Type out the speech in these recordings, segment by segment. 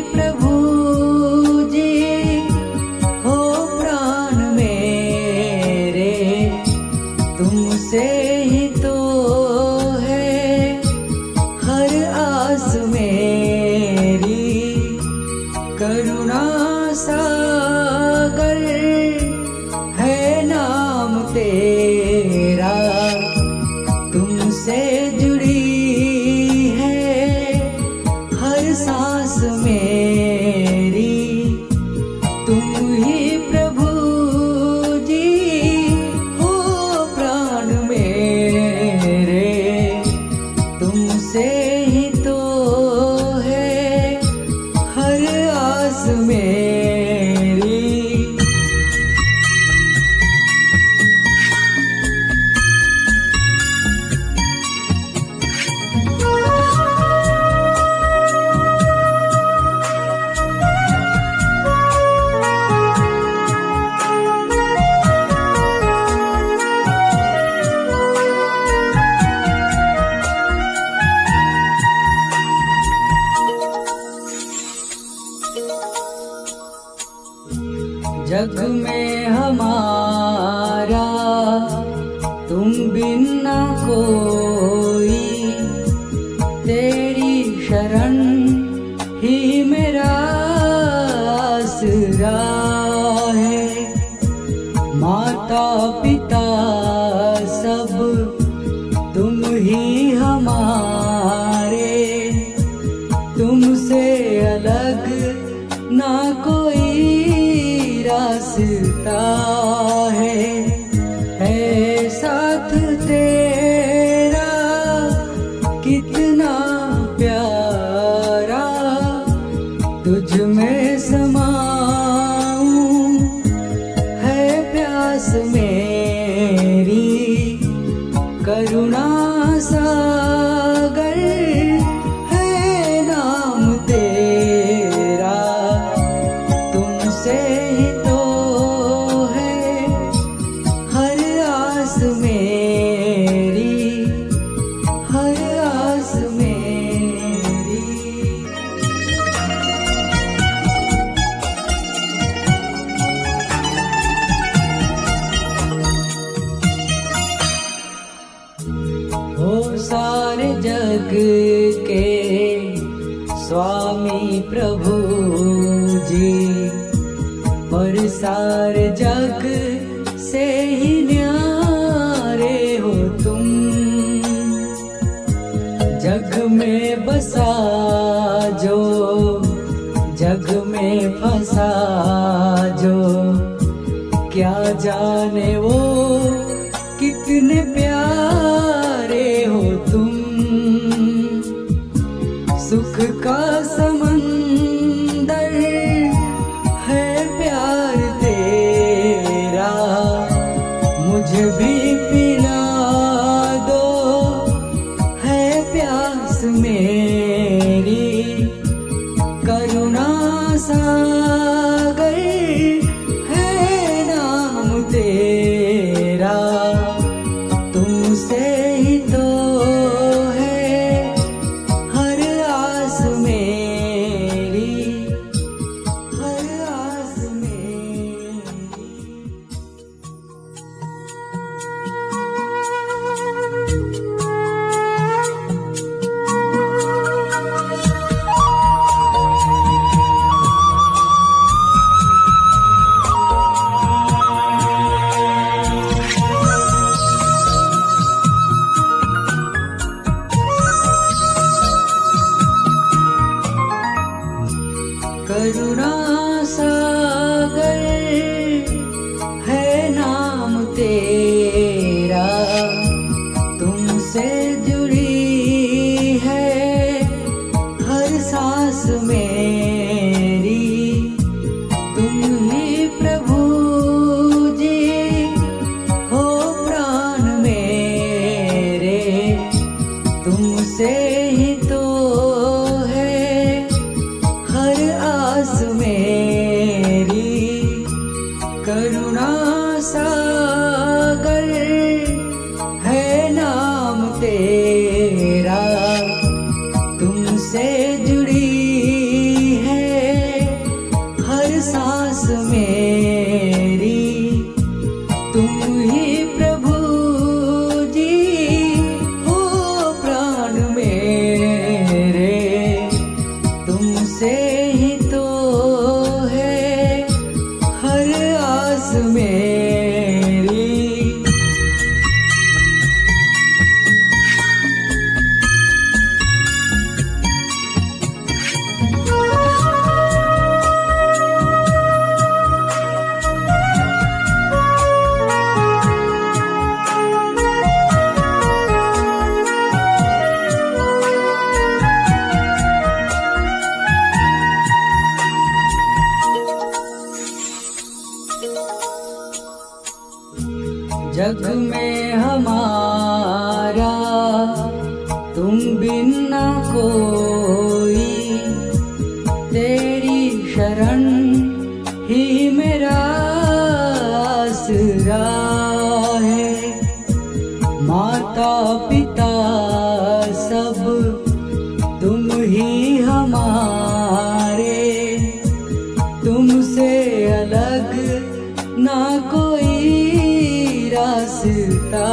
प्रभु जी हो प्राण मेरे, तुमसे ही तो है हर आस मेरी। करुणा सागर है नाम तेरा, तुमसे जुड़ी है हर सांस मेरी। तुम ही प्रभु जी हो प्राण मेरे, तुमसे ही तो है हर आस मेरी। जग में हमारा तुम बिन न कोई, तेरी शरण ही मेरा आसरा है। माता पिता सब तुम ही हमारे, तुमसे अलग ना कोई रास्ता है साथ तेरा कितना प्यारा। तुझ में समाऊं है प्यास मेरी। करुणा सागर है नाम तेरा, तुमसे ही तो है हर आस मेरी, हर आस मेरी। हो सारे जग के स्वामी प्रभु जी, पर सारे जग से ही न्यारे हो तुम। जग में बसा जो जग में फंसा जो, क्या जाने वो कितने प्यारे हो तुम। सुख का समंदर है प्यार तेरा, मुझे भी पिला दो है प्यास मेरी। करुणा सागर है नाम तेरा, तुमसे ही तो है हर आस मेरी, हर आस मेरी। करुणा सागर है नाम तेरा, तुमसे जुड़ी है हर सांस मेरी। तुम ही प्रभु जी हो प्राण मेरे, तुमसे ही तो है हर आस में। जग में हमारा तुम बिन ना कोई, तेरी शरण ही मेरा आसरा है। माता पिता सब तुम ही हमारे, तुमसे अलग ना कोई रास्ता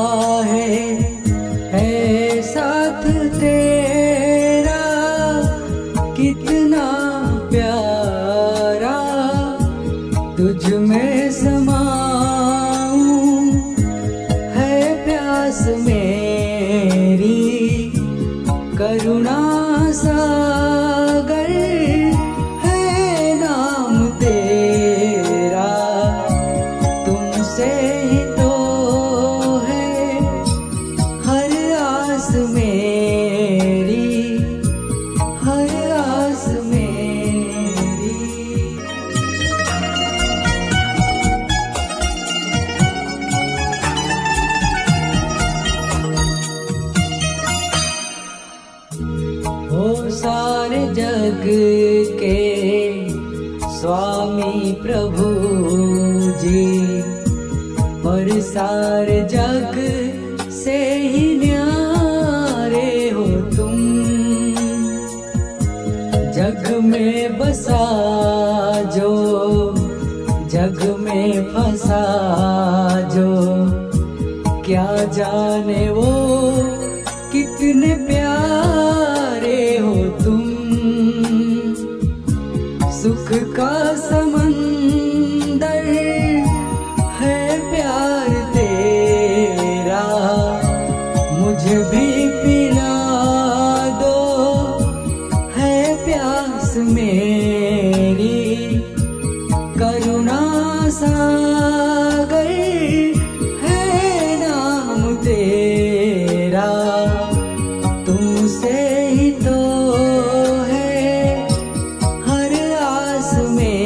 है साथ तेरा कितना प्यारा, तुझ में समाऊं है प्यास मेरी। करुणा सागर है नाम तेरा, तुमसे ही तो है हर आस मेरी, हर आस मेरी। ओ सारे जग के स्वामी प्रभु जी, और सारे जग से ही न्यारे हो तुम। जग में बसा जो जग में फंसा जो, क्या जाने वो कितने प्यारे हो तुम। सुख का समंदर है प्यार तेरा, मुझे भी पिला दो है प्यास मेरी। करुणा सागर है नाम तेरा, तुमसे ही तो है हर आस में।